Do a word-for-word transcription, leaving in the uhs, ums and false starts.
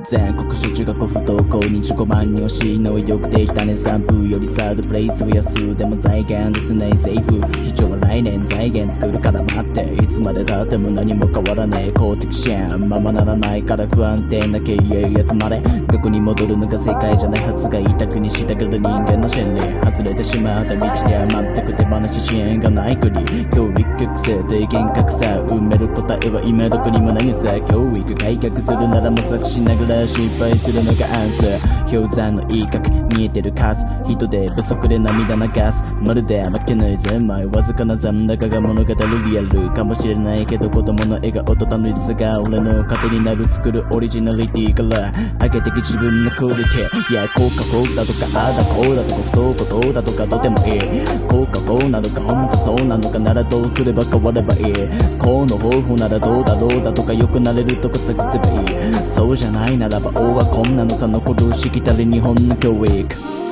全国小中学校不登校にじゅうごまん人欲しいのはよくできたねスタンプよりサードプレイス増やすでも財源出さない政府市長は来年財源作るから待っていつまでたっても何も変わらない公的支援ままならないから不安定な経営いつまで学校に戻るのが正解じゃないはずが一択にしたがる人間の心理外れてしまった道には全く手放し支援がない国教育格差体験格差埋める答えは今どこにもないのさ教育改革するなら模索しながら失敗するのがanswer氷山の一角見えてる数人手不足で涙流すまるで負けないゼンマイわずかな残高が物語るリアルかもしれないけど子供の笑顔と楽しさが俺の糧になる作るオリジナリティから上げてけ自分のクオリティいや幸か不幸かとかあぁだこうだとか不登校どうだとかどうでもいい幸か不幸なのか本当そうなのかならどうすれば変わればいいこの方法ならどうだろうだとか良くなれるとこ探せばいいそうじゃないならば王はこんなのさ残るしきたり日本の教育